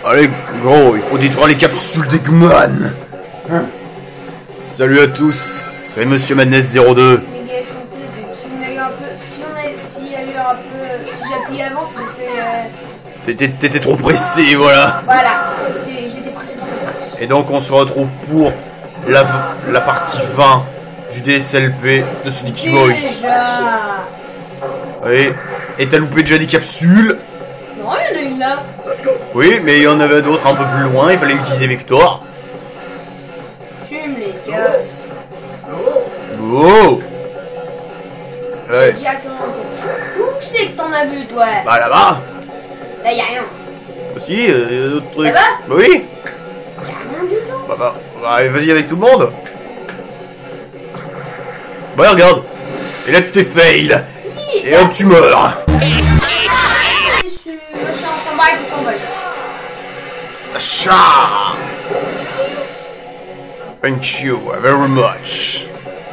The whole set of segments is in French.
Allez, gros, il faut détruire les capsules d'Eggman. Salut à tous, c'est Monsieur Madness 02. Les gars, si on a eu un peu, s'il y a eu un peu, si j'appuie avant, c'est parce que T'étais trop pressé, voilà. voilà, j'étais pressé. Et donc on se retrouve pour la partie 20 du DSLP de Sonic Boys. Déjà. Oui. Et t'as loupé déjà des capsules? Non, il y en a une là. Oui, mais il y en avait d'autres un peu plus loin, il fallait utiliser Vector. Tu me les casses. Oh. Ouais. Directement. Où c'est que t'en as vu, toi? Bah là-bas. Là, y a rien. Aussi, y a d'autres trucs. Là-bas? Bah oui. Y a rien du tout. Bah, allez, vas-y avec tout le monde. Bah regarde. Et là tu t'es fail. Et hop tu meurs. Tasha. Thank you very much.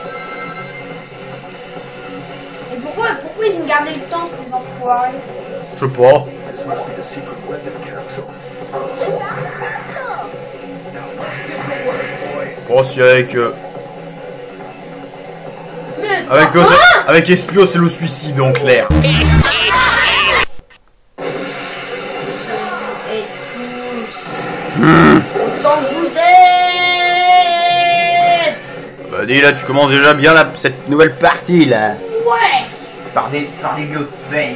Et pourquoi ils me gardaient le temps, ces enfoirés? Je sais pas. Bon, si avec avec Espio c'est le suicide en clair. Et tous. Autant que vous êtes. Bah dis là tu commences déjà bien cette nouvelle partie là. Ouais. Par des vieux fails.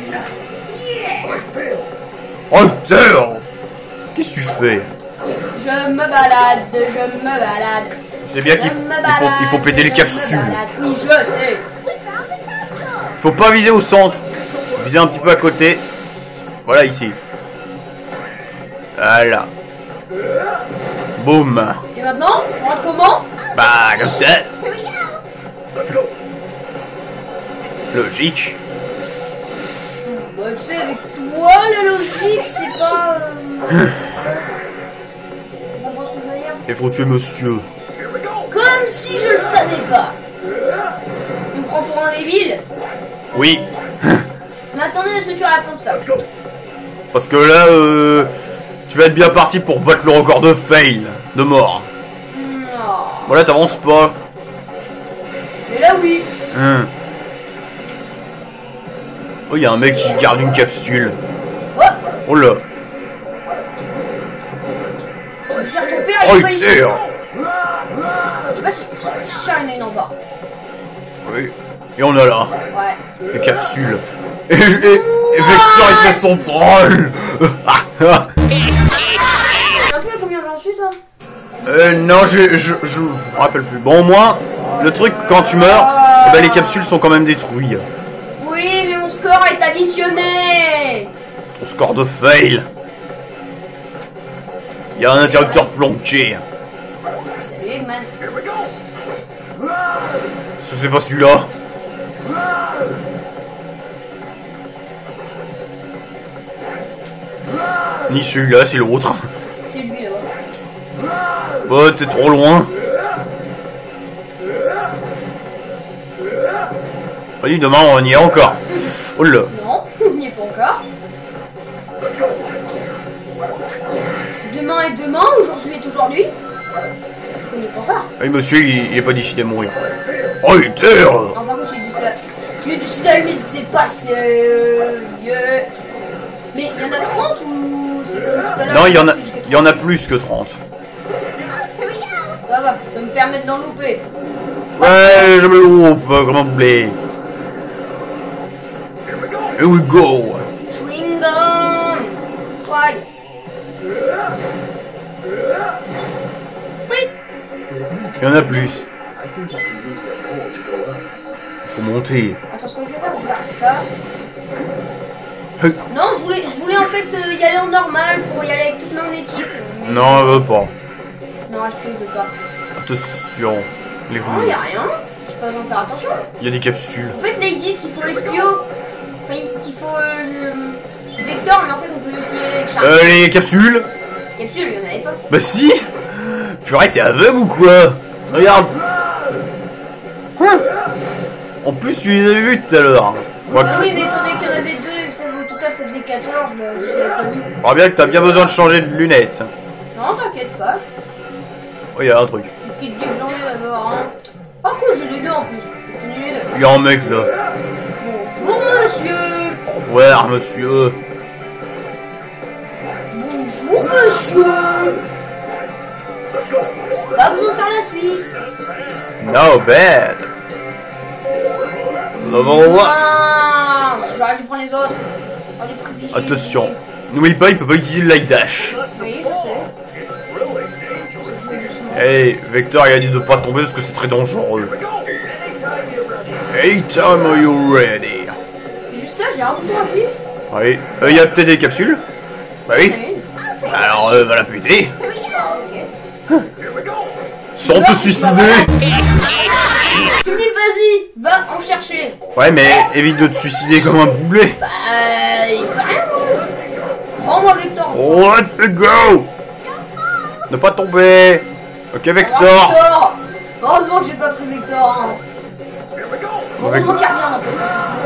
Oh putain. Qu'est-ce que tu fais? Je me balade. Tu sais bien qu'il faut péter les capsules. Oui, je sais. Faut pas viser au centre. Viser un petit peu à côté. Voilà ici. Voilà. Boum. Et maintenant, on rentre comment? Bah comme ça. Logique. Bah, tu sais, avec toi, la logique, c'est pas... Tu comprends ce que je veux dire? Il faut tuer monsieur. Comme si je le savais pas. Tu me prends pour un débile? Oui. Je m'attendais à ce que tu répondes ça. Parce que là, tu vas être bien parti pour battre le record de fail. De mort. Non. Voilà, t'avances pas. Mais là, oui. Oh, y a un mec qui garde une capsule. Oh, Oh là. je cherche ton père, Oh, il est pas il ici. tire. Je sais pas si... Je suis sûr, il y en a une en bas. Oui. Et on a là. Ouais. Les capsules. Et Vector il fait son troll. Tu sais combien j'en suis, toi? Non, je me rappelle plus. Bon, au moins, le truc, quand tu meurs, eh ben, les capsules sont quand même détruites. Oui, mais mon score est additionné. Ton score de fail. Il y a un interrupteur planqué. Salut, Eggman. Ce c'est pas celui-là. Ni celui-là, c'est l'autre. C'est lui, là. Oh, t'es trop loin. Vas-y, demain on y est encore. Oh là. Non, on n'y est pas encore. Demain est demain, aujourd'hui est aujourd'hui. On n'y est pas encore. Oui, monsieur, il est pas décidé de mourir. Oh, il tire. Non, par contre, il est décidé à lui, c'est pas sérieux. Mais il y en a 30 ou c'est comme tout à l'heure? Non, il y en a plus que 30. Ça va, ça me permettre d'en louper. Ouais, je me loupe, comment vous voulez. Here we go. Chewing gum. Try. Oui. Il y en a plus. Il faut monter. Attends, ce que je vais faire ça. Non, je voulais en fait y aller en normal pour y aller avec toute mon équipe. Mais... Non, elle veut pas. Non, je peux pas. Attention. Les Non, y a rien. Je peux pas en faire attention. Il y a des capsules. En fait, là ils disent qu'il faut Espio. Enfin, qu'il faut le Vector, mais en fait, on peut aussi y aller avec Charles. Les capsules. Capsule, il y en avait pas. Bah si. Purée, t'es aveugle ou quoi? Regarde. En plus, tu les as vus tout à l'heure. Ah oui, mais étant donné qu'il y en avait deux et que ça vaut tout à ça faisait 14, je l'avais pas vu. On voit bien que t'as bien besoin de changer de lunettes. Non, t'inquiète pas. Oh, il y a un truc. Une petite journée d'abord, hein. Ah cool, j'ai les deux en plus. J'ai tenu les deux. Il y a un mec là. Bonjour monsieur. Au revoir monsieur. Bonjour monsieur. Pas besoin de faire la suite. No bad. Level 1. Ah, j'aurais dû prendre les autres. Oh, les privilégiés. Attention. N'oublie pas, il peut pas utiliser le light dash. Oui, je sais. Hey, Vector, il a dit de pas tomber parce que c'est très dangereux. Hey, Tom, are you ready? C'est juste ça, j'ai un bouton appuyé. Oui. Il y a peut-être des capsules? Bah oui. Alors, va la péter. Sans te suicider. Fini, vas-y, va en chercher. Ouais, mais évite de te suicider comme un boulet. Bah, il peut rien. Prends-moi Vector. Let it go. Ne pas tomber. Ok, Vector. Vector. Heureusement que j'ai pas pris Vector. Hein. Heureusement qu'il y a rien en plus.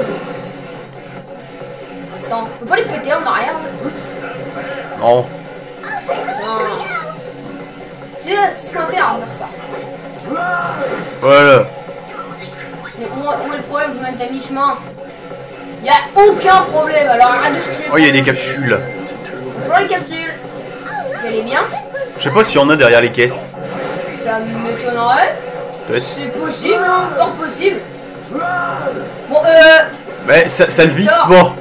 Attends, je peux pas les péter en arrière. Non. Tu sais ce qu'on va faire, on va faire ça. Voilà. Mais où est le problème? Vous êtes à mi-chemin. Y'a aucun problème, alors arrête de chercher. Oh, il y a des capsules. Bonjour les capsules. Vous allez bien? Je sais pas s'il y en a derrière les caisses. Ça m'étonnerait. Peut-être. C'est possible, hein, fort possible. Bon, Mais ça ne vise Vector. pas.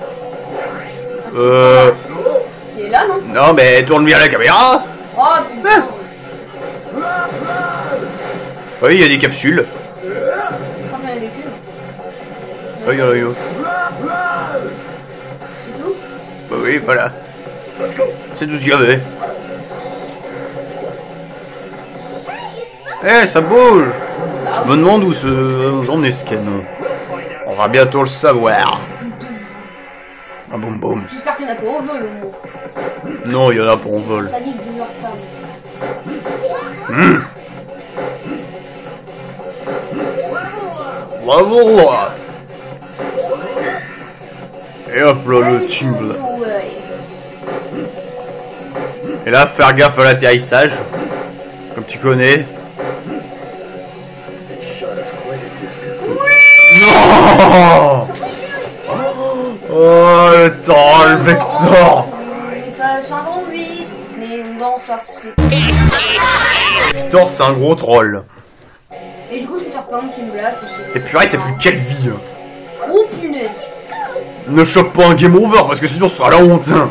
C'est là, non? Non, mais tourne bien la caméra. Oh putain. Oui, il y a des capsules. Je crois qu'il y en avait qu'une. Oui, il y en a une. C'est tout? Bah oui, voilà. C'est tout ce qu'il y avait. Eh, ça bouge. Je me demande où j'en ai ce canon. On va bientôt le savoir. Ah, boum boum. J'espère qu'il y en a pas au vol au moins. Non, il y en a pour en vol. Ça dit de leur parler. Bravo. Et hop là, le timbre. Ouais. Et là, faire gaffe à l'atterrissage. Comme tu connais. Non. Oh, le temps, le Vector. On n'est pas sur un grand 8, mais on danse parce que c'est... Vector, c'est un gros troll. Et du coup, je vais te faire pas une petite blague parce que... Et purée, t'as plus quelle vie hein. Oh punaise. Ne chope pas un game over parce que sinon ce sera la honte hein.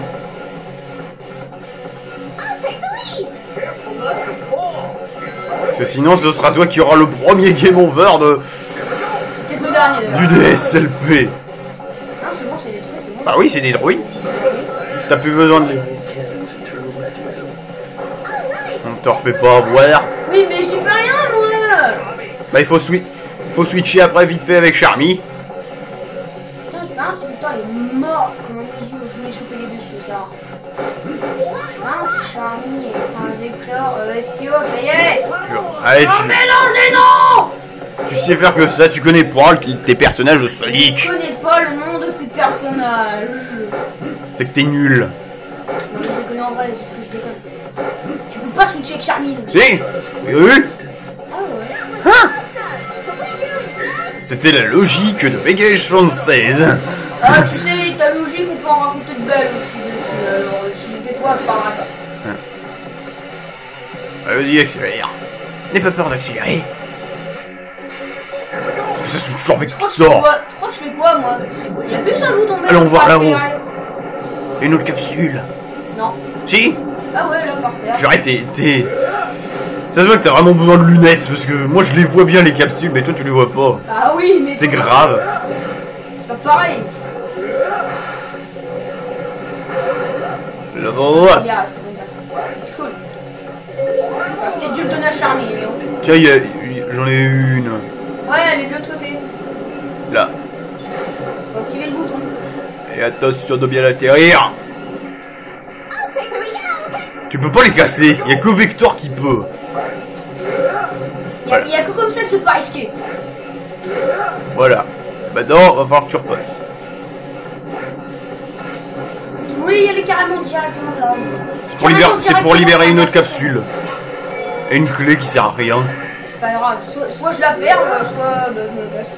Parce que sinon ce sera toi qui aura le premier game over de... Peut-être le dernier du d'ailleurs. DSLP. Non, c'est bon, c'est détruit, c'est bon. Bah oui, c'est des droïdes. T'as plus besoin de les... On te refait pas avoir. Oui, mais j'ai pas rien, moi. Bah il faut switcher après vite fait avec Charmy. Putain, je sais pas si le temps il est mort. Comment on dit, je voulais choper les deux, c'est ça. Je sais pas si Charmy, enfin Vector, Espio, ça y est. Allez, Oh, mélange les noms. tu sais faire que ça, tu connais pas tes personnages de Sonic. Je connais pas le nom de ces personnages. C'est que t'es nul. Non, je les connais en vrai, c'est que je déconne. Tu peux pas switcher avec Charmy. donc. Si. Oui. Ah ouais. Hein. C'était la logique de bégage française. Ah, tu sais, ta logique, on peut en raconter de belles aussi dessus. Alors, si j'étais toi, je parlerais pas. Vas-y, accélère. N'aie pas peur d'accélérer. Ça se toujours avec Tu tout crois que je fais ça. quoi? Tu crois que je fais quoi, moi? J'appuie sur le bouton vert. Allons pour voir là-haut. accélérer. Une autre capsule. Non. Si. Ah ouais, là, par terre. Purée, t'es... Ça se voit que t'as vraiment besoin de lunettes, parce que moi je les vois bien les capsules, mais toi tu les vois pas. Ah oui, mais... C'est grave. C'est pas pareil. Là-bas. Regarde, c'est cool. Peut-être dû le donner à Charmy, mais bon. Tiens, j'en ai une. Ouais, elle est de l'autre côté. Là. Faut activer le bouton. Et attention de bien atterrir. Tu peux pas les casser, y a que Vector qui peut. Y a que comme ça que c'est pas risqué. Voilà. Maintenant, va falloir que tu repasses. Oui, elle est carrément directement là. C'est pour libérer une autre capsule. Et une clé qui sert à rien. C'est pas grave, soit je la perds, soit je me casse.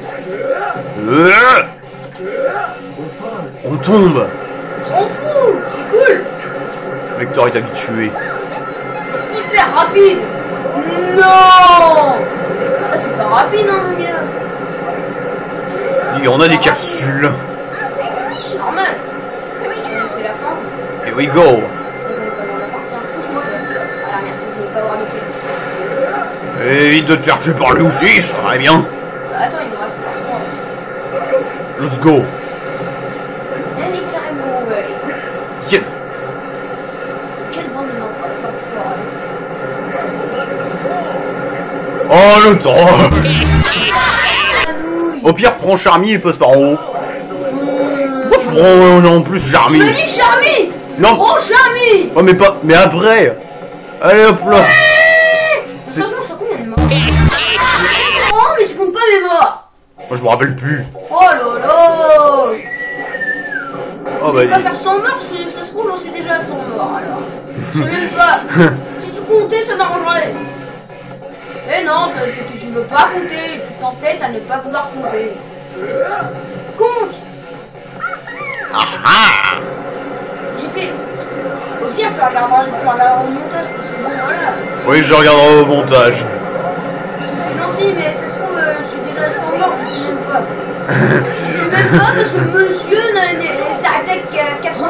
On tombe. On s'en fout, c'est cool. Vector est habitué. C'est hyper rapide. Non. Ça c'est pas rapide hein mon gars. Et on a des capsules. Normal. C'est la fin. Here we go. Voilà, merci, je vais pas avoir de clé. Évite de te faire tuer par lui aussi, ça va bien. Attends, il me reste 3. Let's go. Allez, carrément, allez. Yeah. Quelle bande d'enfoirés. Oh le temps. Au pire, prends Charmy et passe par en haut. Pourquoi tu prends en plus Charmy? Je me dis Charmy. Non. Prends Charmy. Oh mais pas. Mais après. Allez hop là. Sérieusement, je suis combien de morts? Oh, mais tu comptes pas mes morts. Moi je me rappelle plus. Oh là là. Oh Je bah. vais pas faire 100 morts, ça se trouve j'en suis déjà à 100 morts alors. Je sais même pas. Si tu comptais, ça m'arrangerait. Mais non, tu veux pas compter, tu t'entêtes à ne pas vouloir compter. Compte. Ah ah. J'ai fait. Au pire, tu regarderas au montage, parce que bon, voilà. Oui, je regarderai au montage. C'est gentil, mais ça se trouve, je suis déjà à 100 morts, je sais même pas. Je sais même pas parce que monsieur s'attaque qu'à 80.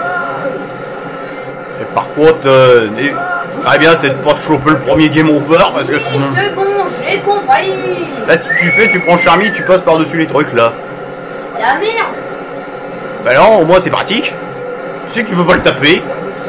Et par contre, ça serait bien, c'est de pas choper le premier game over parce que Oui, sinon. c'est bon, j'ai compris. Là, si tu fais, tu prends Charmy, tu passes par-dessus les trucs là. C'est la merde. Bah non, au moins c'est pratique. Tu sais que tu peux pas le taper.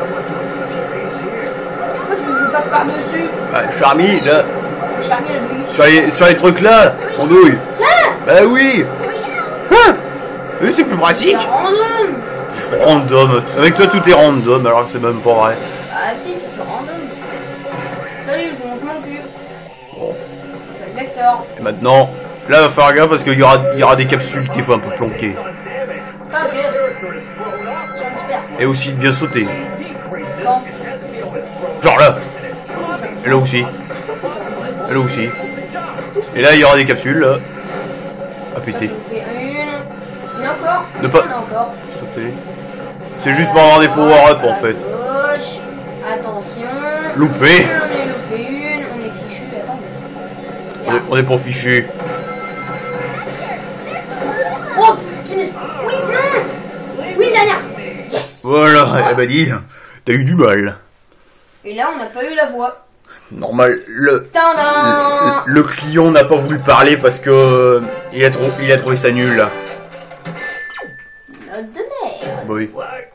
Pourquoi tu veux que je passe par-dessus? Bah, Charmy, là, Charmy, elle bug. sur les trucs là, on douille. Ça. Bah oui. Hein? Oui, c'est plus pratique. C'est random. Pff, random. Avec toi, tout est random, alors que c'est même pas vrai. Ah si, c'est random. Salut, je vous montre mon cul. Bon. C'est le vecteur. Et maintenant, là, va faire gaffe parce qu'il y aura des capsules qu'il faut un peu planquer. Ah, ok. J'espère. Et aussi de bien sauter. Bon. Genre là. Et là aussi. Et là aussi. Et là, il y aura des capsules, là. Ah péter. Une encore. Ne pas- Une encore. Sauter. C'est juste pour avoir des power-up en fait. Gauche. Attention. Loupé. On est loupé une. On est fichu. Attends. On est pas fichu. Oh punaise. Oui, non. Oui, une dernière. Yes. Voilà, eh ben dis, t'as eu du mal. Et là, on n'a pas eu la voix. Normal, Tadam. le client n'a pas voulu parler parce que il a trouvé ça nul. Note de merde. Bah oui.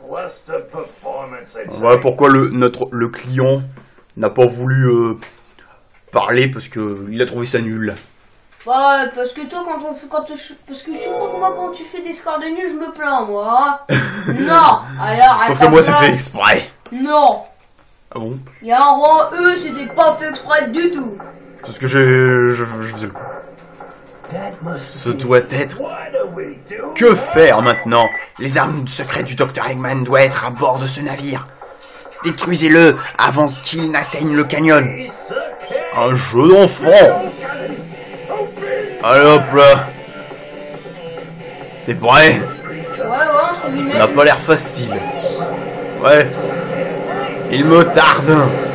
Voilà pourquoi le client n'a pas voulu parler parce que il a trouvé ça nul. Ouais, parce que toi, parce que tu crois que moi, quand tu fais des scores de nul, je me plains, moi. Non. Alors, Sauf que moi c'est fait exprès. Non. Ah bon? Il y a un rang E, c'était pas fait exprès du tout. Parce que je faisais le coup. Ce doit être... Que faire maintenant? Les armes secrètes du Dr Eggman doivent être à bord de ce navire. Détruisez-le avant qu'il n'atteigne le canyon. Un jeu d'enfant. Allez hop là. T'es prêt? Ouais, entre Ça guillemets. n'a pas l'air facile. Ouais. Il me tarde.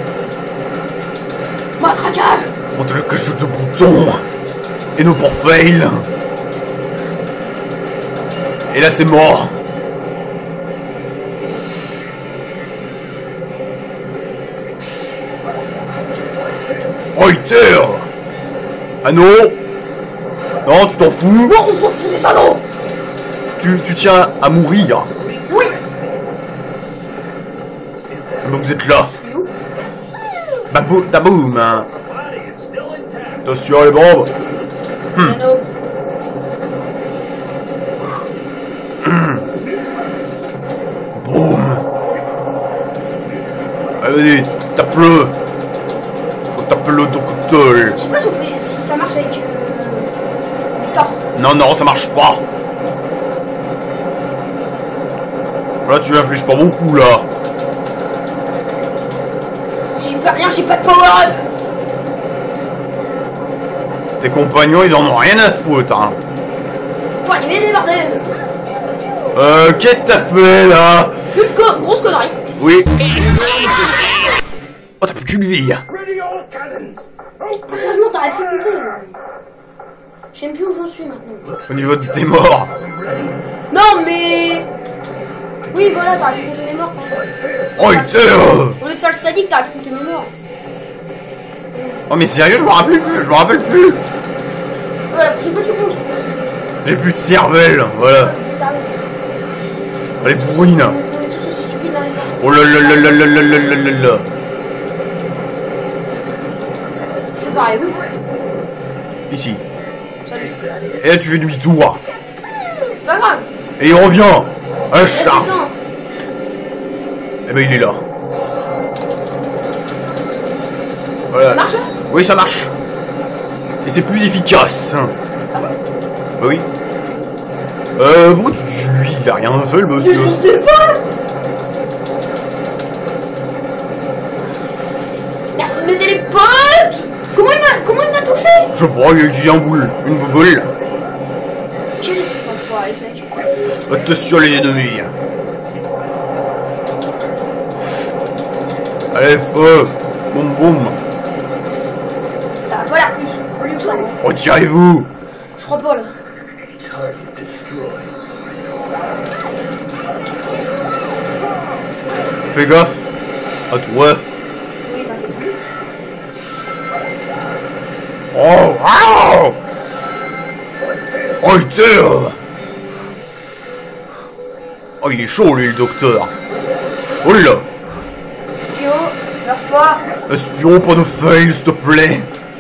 Matraquage. Montre que je de bouton. Et non pour fail. Et là c'est mort. Reuter. Ah non. Non, tu t'en fous. Non, on s'en fout des salons. Tu tiens à mourir. Oui. Mais vous êtes là. Je suis où? Taboum. Hein. Attention les bombes. Nano. Boum. Allez, vas-y, tape-le. Faut taper-le ton couteau. Je sais pas si ça marche avec Victor. Non, non, ça marche pas. Là, tu m'affiches pas beaucoup, là. J'y fais rien, j'ai pas de power-up. Tes compagnons, ils en ont rien à foutre, hein. Faut arriver des bordels. Qu'est-ce que t'as fait, là? Une grosse connerie. Oui. Oh, t'as plus qu'une vie. Sérieusement, t'aurais pu compter. J'aime plus où j'en suis maintenant. Au niveau de tes morts. Non, mais... Oui, voilà, t'aurais pu compter mes morts. Oh, il tire. Au lieu de faire le sadique, t'aurais pu compter mes morts. Oh, mais sérieux, je me rappelle plus, je me rappelle plus. Voilà, la prochaine fois, tu comptes. J'ai plus de cervelle, voilà. Sérieux. Elle est bourrine. On est tous aussi stupides dans les temps. Oh là là là là là là là là là là. Je fais pareil, oui. Ici. Salut. Et là, tu fais demi-tour. C'est pas grave. Et il revient. Un C'est chat. ça. Eh ben, il est là. Voilà. Ça marche, hein? Oui, ça marche. Et c'est plus efficace. Ah bon? Bah oui. Bon, il a rien fait, le monsieur. Je sais pas. Merci de m'aider les potes. Comment il m'a touché? Je sais pas, il a utilisé un boule. Une boule. Quel enfoiré, ce mec. Attention les ennemis. Allez, feu. Boum boum. Ça va pas l'air plus que ça. Hein. Retirez-vous. Je crois pas là. Fais gaffe. À toi. Oui, t'inquiète. Oh, wow. Oh, il tire. Oh, il est chaud, lui, le docteur. Oh là. Spio, meurs pas. Espion, pas de fail, s'il te plaît.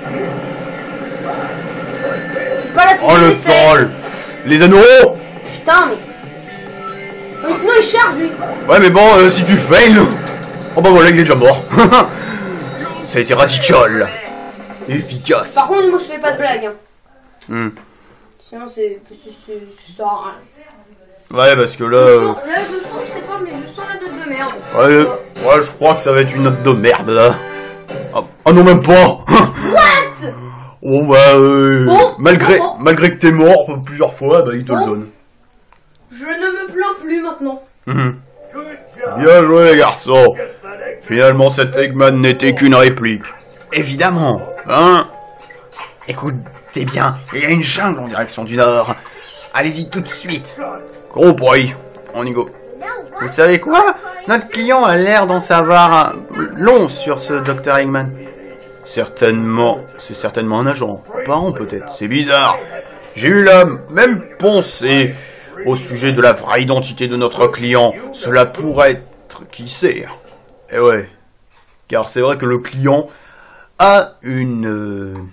C'est pas la Oh, le troll. Les anneaux. Putain, mais... Mais sinon il charge lui. Ouais, mais bon, si tu fail... Oh bah voilà, il est déjà mort. Ça a été radical. Efficace. Par contre, moi je fais pas de blague. Hein. Hmm. Sinon c'est ça. Hein. Ouais, parce que là... Là, je sens, je sais pas, mais je sens la note de merde. Ouais, je crois que ça va être une note de merde, là. Ah non, même pas. What? Bon, bah... Bon, malgré que t'es mort plusieurs fois, bah il te le donne. Je ne me plains plus maintenant. Bien joué, les garçons. Finalement, cet Eggman n'était qu'une réplique. Évidemment, hein. Écoutez bien, il y a une jungle en direction du nord. Allez-y tout de suite. Compris. On y go. Vous savez quoi? Notre client a l'air d'en savoir long sur ce Dr. Eggman. Certainement, c'est certainement un agent. Parent peut-être, c'est bizarre. J'ai eu la même pensée au sujet de la vraie identité de notre client. Cela pourrait être, qui sait. Eh ouais, car c'est vrai que le client a une...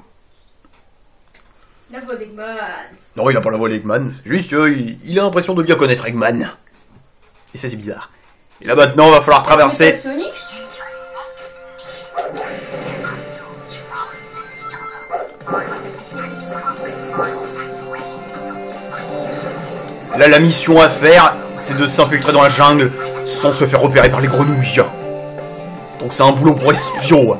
La voix d'Eggman. Non, il n'a pas la voix d'Eggman, c'est juste qu'il a l'impression de bien connaître Eggman. Et ça c'est bizarre. Et là maintenant, il va falloir traverser... Sonic. Là, la mission à faire, c'est de s'infiltrer dans la jungle sans se faire repérer par les grenouilles. Donc c'est un boulot pour espion.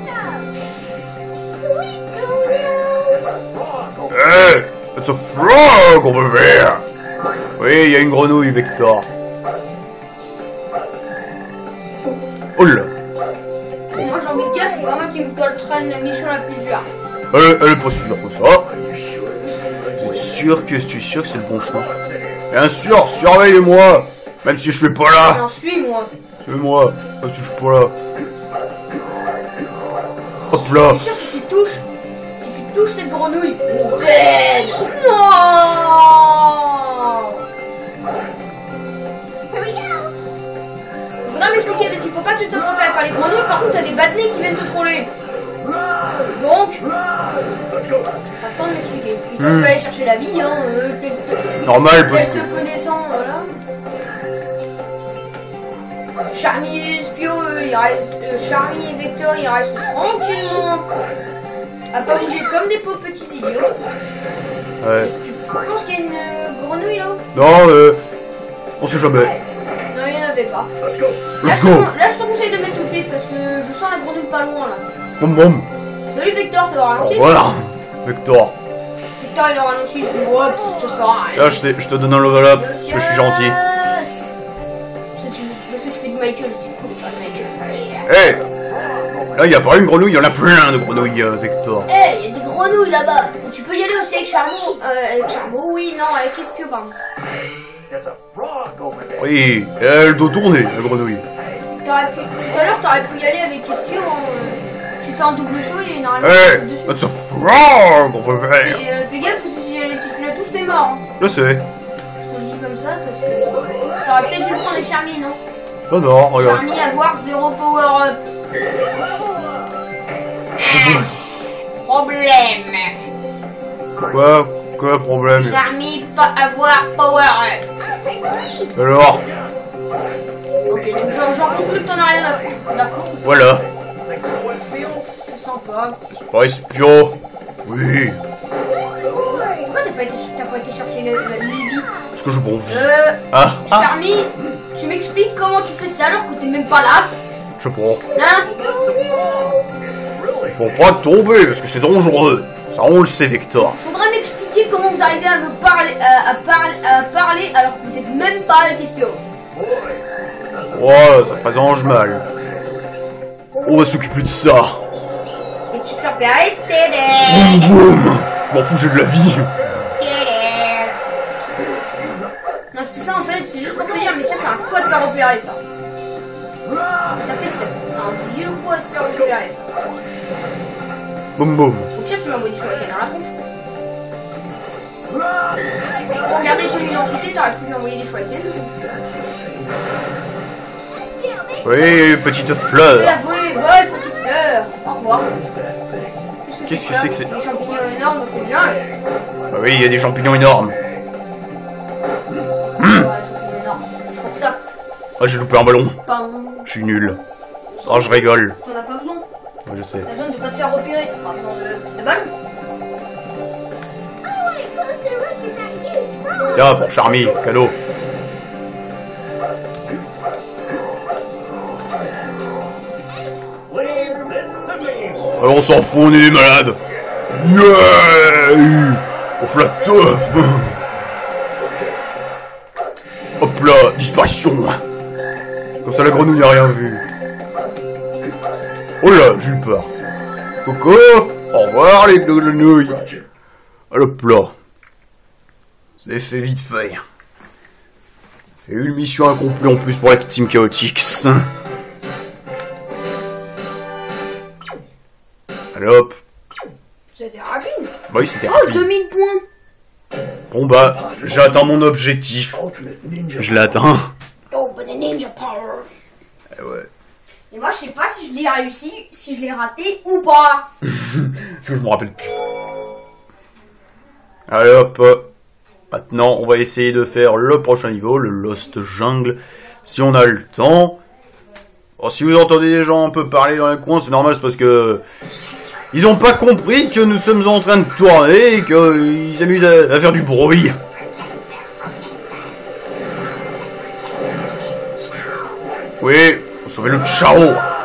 Hey, it's a frog over there. Oui, il y a une grenouille, Vector. Oh là. Moi j'ai envie de dire, c'est pas moi qui me coltraîne la mission la plus dure. Elle est pas sûre que ça. Tu es sûr que c'est le bon chemin? Bien sûr, surveillez-moi. Même si je suis pas là. Non, suis-moi. Suis-moi, même si je suis pas là. Hop là. Je suis sûr si tu touches cette grenouille, dead. Non. Faudra m'expliquer parce qu'il faut pas que tu te fasses repérer par les grenouilles. Par contre, t'as des badnés qui viennent te troller. Donc, ça temps de m'expliquer. Putain, je vais aller chercher la vie, hein. Normal, Tel te connaissant, voilà. Charlie et Spio, il reste, Charlie et Vector, ils restent tranquillement à pas bouger comme des pauvres petits idiots. Ouais. Tu penses qu'il y a une grenouille là? Non, on sait jamais. fais pas. Let's go. Là, je te conseille de mettre tout de suite parce que je sens la grenouille pas loin là. Boum boum. Salut Victor, t'as ralenti? Voilà. Victor. Victor, il a ralenti, je suis hop, ça sert à rien. Là, je te donne un level up parce que je suis gentil. Parce que tu fais du Michael, c'est cool de faire du Michael. Hey. Là, il y a pas une grenouille, il y en a plein de grenouilles, Victor. Hey, il y a des grenouilles là-bas. Tu peux y aller aussi avec Charmot. Avec Charmot, oui, non, avec Espio, pardon. Oui, elle doit tourner, la grenouille. Tout à l'heure, t'aurais pu y aller avec Espio. Tu fais un double saut et normalement. Hey, that's a frog over there. Et fais gaffe parce que si tu la touches, t'es mort. Hein. Je sais. Je te le dis comme ça parce que t'aurais peut-être dû prendre avec Charmy, non? Oh non, regarde. Charmy avoir 0 power up. Problème. Quoi problème? Charmy pas avoir power up. Alors? Ok, donc j'en conclus que t'en as rien à foutre. D'accord? Voilà. C'est sympa. C'est pas espion. Oui. Pourquoi t'as pas été chercher la Lily? Parce que je m'en fous. Ah. Charmy, tu m'expliques comment tu fais ça alors que t'es même pas là? Je sais pas. Hein? Il faut pas tomber parce que c'est dangereux. Ça, on le sait, Victor. Faudrait m'expliquer comment vous arrivez à me parler, à parler alors que vous êtes même pas avec Espio. Ouais, ça présente mal. On va s'occuper de ça. Et tu te fais repérer, Boum boum. Je m'en fous, j'ai de la vie. Non, tout ça en fait, c'est juste pour te dire, mais ça c'est un quoi de faire repérer ça. Ce que t'as fait, c'était un vieux quoi de se faire repérer ça. Boum boum. Au pire, tu lui envoies du shuriken dans la tronche. Pour regarder ton identité, t'aurais pu lui envoyer des shurikens. Oui, petite Fais fleur. la volée, vole, petite fleur. Au revoir. Qu'est-ce que c'est que c'est? Des champignons énormes dans cette jungle. Ah oui, il y a des champignons énormes. Ouais, champignons énormes. C'est pour ça. Ah, j'ai loupé un ballon. Bam. Je suis nul. Oh, je rigole. T'en as pas besoin. Ouais, je sais. T'as besoin de pas te faire repérer. T'as pas besoin de ballon. Tiens, pour Charmy, cadeau. Alors on s'en fout, on est des malades. Yeah. On fait la teuf. Hop là, disparition. Comme ça la grenouille n'a rien vu. Oh là, j'ai eu peur. Coco, au revoir les grenouilles. Hop là. C'est fait vite fait. C'est une mission accomplie en plus pour la Team Chaotix. Allez hop. C'était rapide. Bah oui, c'était Oh, rapide. 2000 points. Bon bah, j'ai atteint mon objectif. Je l'ai atteint. Oh, but the ninja power. Eh ouais. Et moi, je sais pas si je l'ai réussi, si je l'ai raté ou pas. Parce que je me rappelle plus. Allez hop. Maintenant, on va essayer de faire le prochain niveau, le Lost Jungle, si on a le temps. Bon, si vous entendez des gens un peu parler dans les coins, c'est normal, c'est parce que ils ont pas compris que nous sommes en train de tourner et qu'ils s'amusent à faire du bruit. Oui, on sauver le Chao.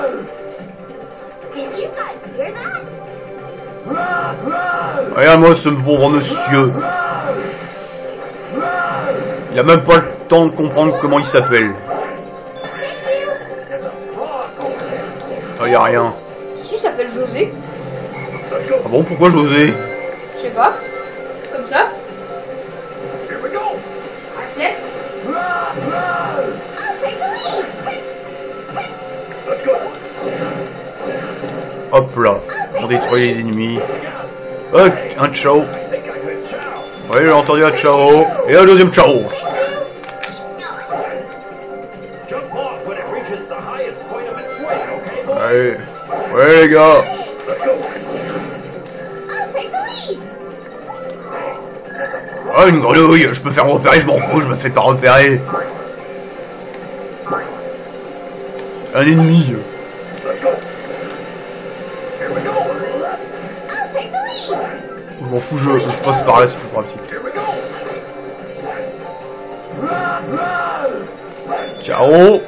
Regarde-moi ce pauvre monsieur. Il a même pas le temps de comprendre comment il s'appelle. Ah, y a rien. Si, il s'appelle José. Ah bon, pourquoi José? Je sais pas. Comme ça. Réflexe. Hop là, on détruit les ennemis. Un Chao. Oui, j'ai entendu un Chao. Et un deuxième Chao. Allez. Ouais les gars. Ah, une grenouille, je peux faire repérer, je m'en fous, je me fais pas repérer. Un ennemi. Je m'en fous, je passe par là, c'est plus pratique. Ciao.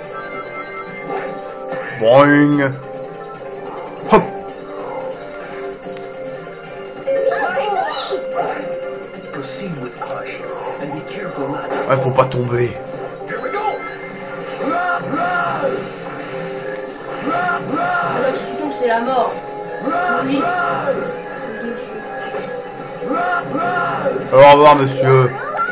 Boing. Hop. Ouais, faut pas tomber. Alors, si tu tombes, c'est la mort. Oui. Au revoir, monsieur.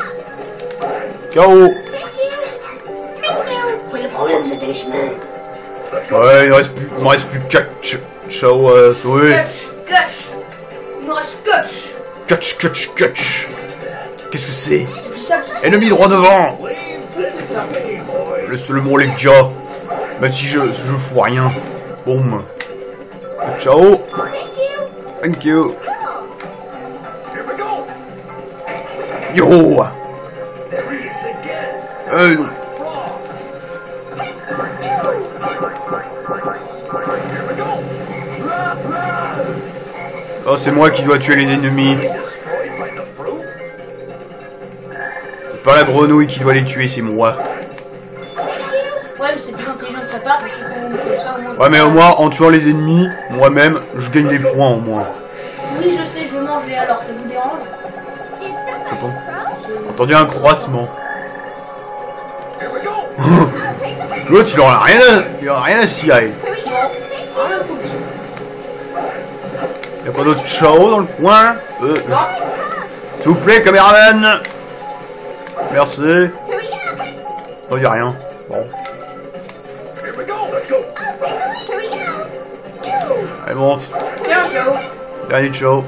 KO. Quel est le problème, c'était les chemins? Ouais, il me reste plus 4. Ciao à sauver. Catch. Il me reste catch. Catch. Qu'est-ce que c'est? Je dis ça parce que Ennemi droit devant. Laisse-le-moi les gars. Même si je fous rien. Boum. Ciao. Thank you. Yo. Non. Oh, c'est moi qui dois tuer les ennemis. C'est pas la grenouille qui doit les tuer, c'est moi. ouais, mais c'est plus intelligent de sa part parce que ça, au moins, Ouais, mais au moins, en tuant les ennemis, moi-même, je gagne des points au moins. Oui, je sais, je mange et alors, ça vous dérange? J'ai entendu un croissement. L'autre, il en a rien à cirer. Y'a pas d'autre ciao dans le coin? S'il vous plaît, caméraman. Merci. Oh, y'a rien. Bon. Allez, monte. Tiens, ciao. Dernier ciao.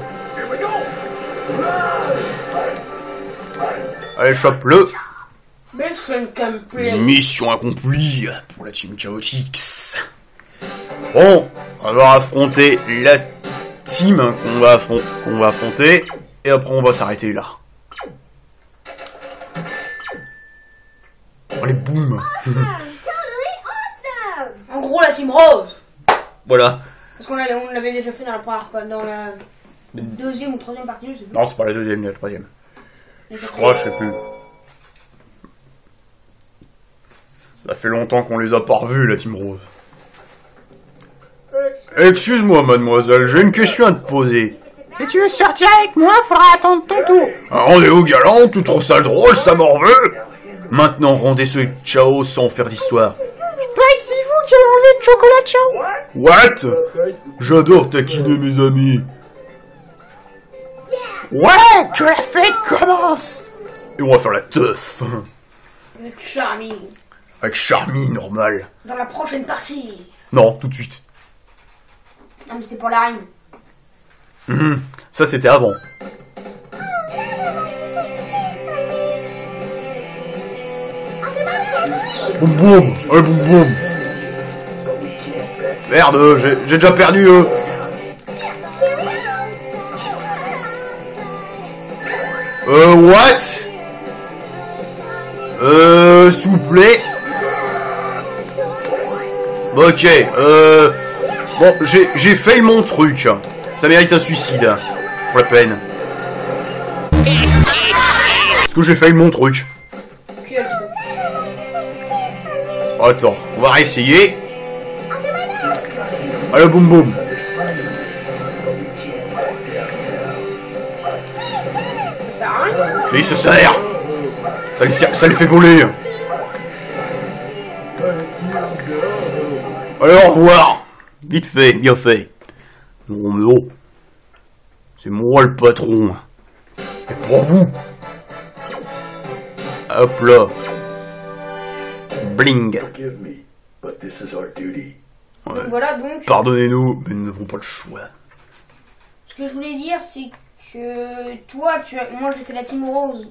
Allez, chope-le. Mission complete. Mission accomplie pour la team Chaotix. Bon, on va devoir affronter la team qu'on va affronter. Et après, on va s'arrêter là. Oh, les boum. En gros, la team rose. Voilà. Parce qu'on l'avait déjà fait dans la première, dans la deuxième ou troisième partie, je sais plus. Non, c'est pas la deuxième, ni la troisième. Je crois, je sais plus. Ça fait longtemps qu'on les a pas revus, la team rose. Excuse-moi, mademoiselle, j'ai une question à te poser. Si tu veux sortir avec moi, faudra attendre ton tour. Un rendez-vous galant, tu trouves ça drôle, ça m'en veut? Maintenant, rendez ce ciao sans faire d'histoire. Pas ici vous qui avez enlevé le chocolat, ciao. What? J'adore taquiner mes amis. Ouais, que la fête commence. Et on va faire la teuf. Avec Charmy. Avec Charmy, normal. Dans la prochaine partie. Non, tout de suite. Non, mais c'était pour la rime. Ça, c'était avant. Boum boum. Allez, boum boum. Merde, j'ai déjà perdu, what? S'il vous plaît. Ok, bon, j'ai failli mon truc. Ça mérite un suicide. Pour la peine. Parce que j'ai failli mon truc. Attends, on va réessayer. Allez, boum boum. Ça sert à rien. Si, ça sert. Ça les fait voler. Allez, au revoir. Vite fait, bien fait. Non, mais oh. C'est moi le patron. Et pour vous. Hop là. Bling. Ouais. Donc voilà, donc. Pardonnez-nous, mais nous n'avons pas le choix. Ce que je voulais dire, c'est que toi, moi j'ai fait la team rose.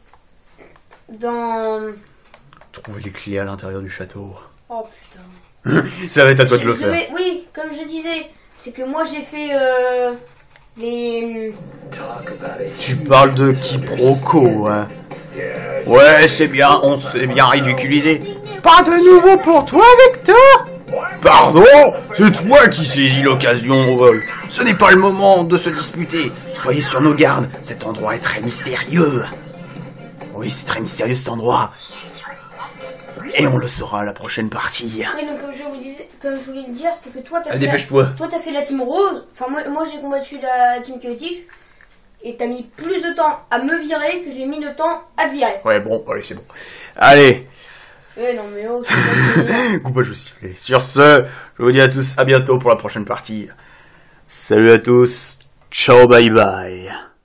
Dans. Trouver les clés à l'intérieur du château. Oh putain. Ça va être à toi de le faire. Oui, comme je disais, c'est que moi j'ai fait les. Tu parles de quiproquo, hein. Ouais, c'est bien, on s'est bien ridiculisé. Pas de nouveau pour toi, Vector. Pardon? C'est toi qui saisis l'occasion au vol. Ce n'est pas le moment de se disputer. Soyez sur nos gardes, cet endroit est très mystérieux. Oui, c'est très mystérieux cet endroit. Et on le saura à la prochaine partie. Oui, donc comme je voulais le dire, c'est que toi, Dépêche-toi. Toi, t'as fait la team rose. Enfin, moi j'ai combattu la team Chaotix. Et t'as mis plus de temps à me virer que j'ai mis de temps à te virer. Ouais, bon, allez, c'est bon. Allez. Non, mais oh, c'est Coupe, je vous siffler. Sur ce, je vous dis à tous à bientôt pour la prochaine partie. Salut à tous. Ciao, bye bye.